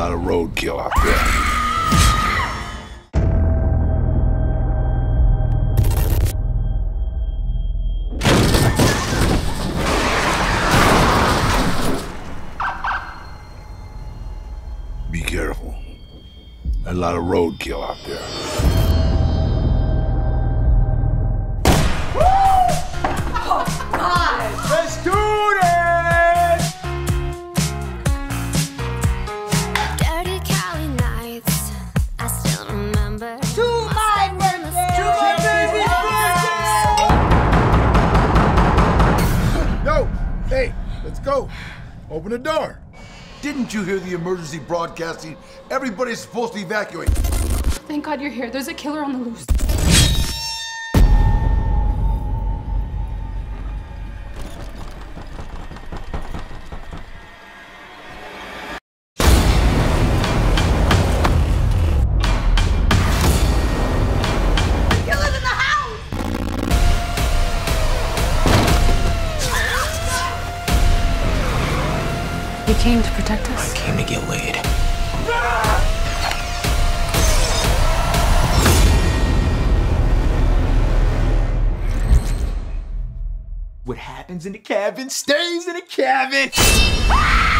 lot of roadkill out there. Be careful. A lot of roadkill out there. Oh, God! Let's do this! Dirty Cali nights, I still remember. To my birthday! To my baby's birthday! Yo, hey, let's go. Open the door. Didn't you hear the emergency broadcasting? Everybody's supposed to evacuate. Thank God you're here. There's a killer on the loose. You came to protect us? I came to get laid. What happens in the cabin stays in the cabin.